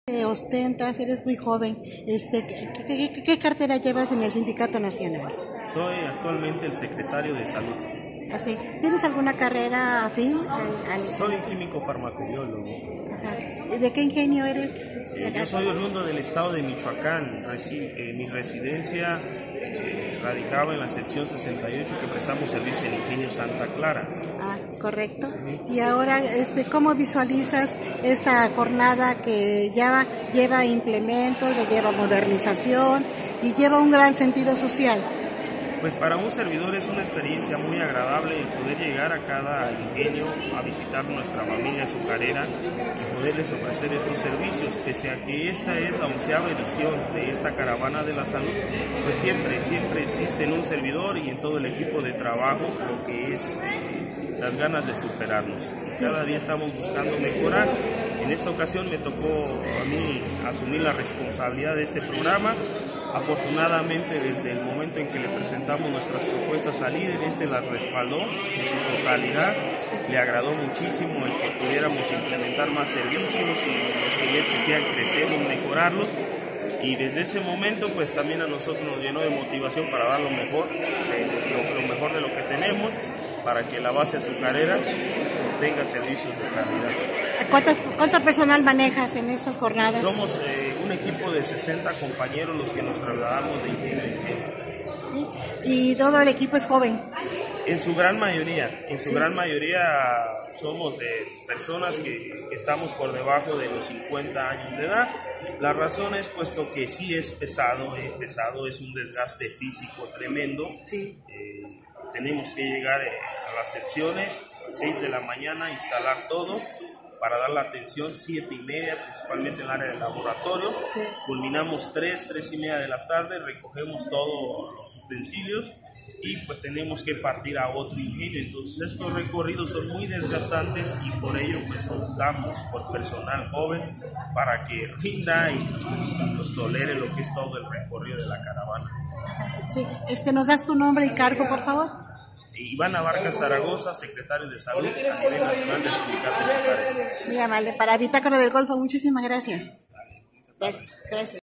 Ostentas, eres muy joven. ¿Qué cartera llevas en el Sindicato Nacional? Soy actualmente el secretario de Salud. Así. ¿Tienes alguna carrera afín Soy químico farmacobiólogo. Ajá. ¿De qué ingenio eres? Yo soy oriundo del estado de Michoacán. Mi residencia radicaba en la sección 68 que prestamos servicio en Ingenio Santa Clara. Ah, correcto. Y ahora, ¿cómo visualizas esta jornada que ya lleva implementos, ya lleva modernización y lleva un gran sentido social? Pues para un servidor es una experiencia muy agradable el poder llegar a cada ingenio a visitar nuestra familia azucarera y poderles ofrecer estos servicios. Pese a que esta es la 11ª edición de esta caravana de la salud, pues siempre existe en un servidor y en todo el equipo de trabajo lo que es las ganas de superarnos. Cada día estamos buscando mejorar. En esta ocasión me tocó a mí asumir la responsabilidad de este programa. Afortunadamente, desde el momento en que le presentamos nuestras propuestas al líder, las respaldó en su totalidad. Le agradó muchísimo el que pudiéramos implementar más servicios y los que ya existían crecer y mejorarlos. Y desde ese momento, pues también a nosotros nos llenó de motivación para dar lo mejor de lo que tenemos, para que la base azucarera tenga servicios de calidad. ¿Cuánto personal manejas en estas jornadas? Somos un equipo de 60 compañeros los que nos trasladamos de ingenio en ingenio. ¿Sí? ¿Y todo el equipo es joven? En su gran mayoría, gran mayoría somos de personas que estamos por debajo de los 50 años de edad. La razón es puesto que sí es pesado, es un desgaste físico tremendo. Sí. Tenemos que llegar a las secciones a 6 de la mañana, instalar todo para dar la atención 7:30, principalmente en el área del laboratorio. Sí. Culminamos 3:30 de la tarde, recogemos todos los utensilios y pues tenemos que partir a otro ingenio. Entonces estos recorridos son muy desgastantes y por ello pues optamos por personal joven para que rinda y nos tolere lo que es todo el recorrido de la caravana. Sí. ¿Nos das tu nombre y cargo, por favor? Iván Abarca Zaragoza, secretario de Salud a nivel nacional del Sindicato Azucarero. Muy amable. Para Bitácora del Golfo, muchísimas gracias. Gracias.